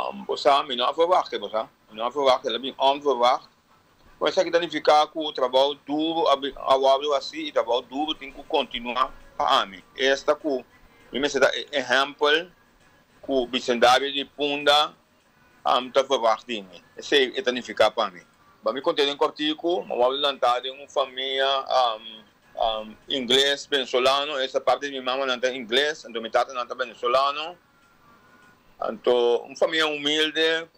Você não verwacht, você não verwacht, ela bem onverwacht. Mas isso aqui significa que o trabalho duro, algo assim, e o trabalho duro tem que continuar para mim. Esta que, me dá exemplo, que o bicendário de Punda, está verwachtando. Isso significa para mim. Para mim, contei um artigo, mas vou lançar em uma família inglês venezolano, essa parte de minha mãe lança inglês, então minha tata lança venezolano. Então, uma família humilde,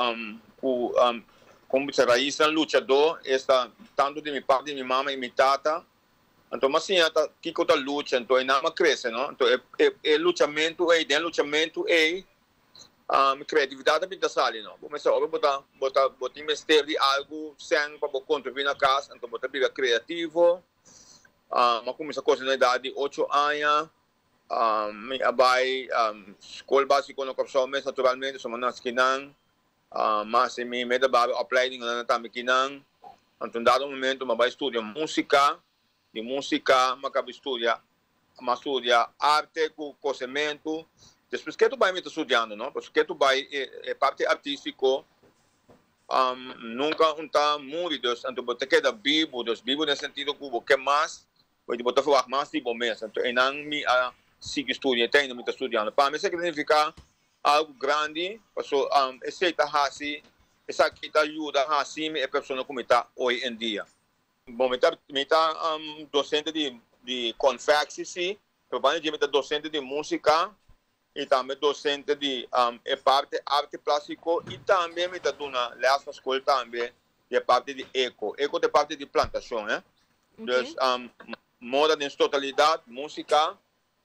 como se raiz luchador, esta tanto de minha parte de minha mãe e minha tata. Então, mas sim, que coisa luta, então é nada cresce, não? Então, é luchamento, dentro luchamento criatividade é sali, não? Começa a botar investir de algo sem para contribuir na casa, então botar vida criativo. Mas começa a coisa na idade de 8 anos. Me abai escola básica no Capsol, naturalmente, somos nas Kinang. Mas me da bago opleiding na também Kinang. Então, dado momento, me vai estudar música. De música, me acabo estudar arte, cozimento. Depois que tu vai me estudando, não? Porque tu vai parte artístico, nunca está muito, então você queda vivo no sentido que mais, você pode falar mais de bom mês, então eu não me sigo estudando, tenho me estudando. Para mim isso significa algo grande, porque esse está assim, essa aqui está ajuda assim a pessoa como está hoje em dia. Bom, me está docente de confecção, trabalho de docente de música e também docente de parte arte plástico e também me está dando na escola também de parte de eco de parte de plantação, né? Okay. Então, moda em totalidade, música,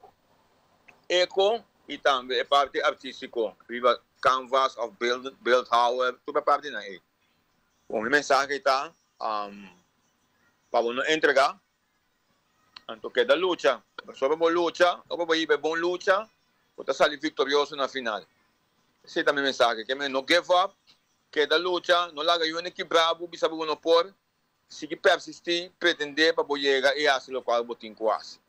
eco e também parte artístico, viva canvas of bildhauer, toda parte na eco. Bom, a mensagem está para não entregar, então que da luta, sobre a luta, ou para ir bom luta, para sair vitorioso na final. Essa é a minha mensagem, que não give up, que da luta, não larga eu nem que bravo, bisa não por, sigue persistir, pretender para chegar e fazer o qual botin quase.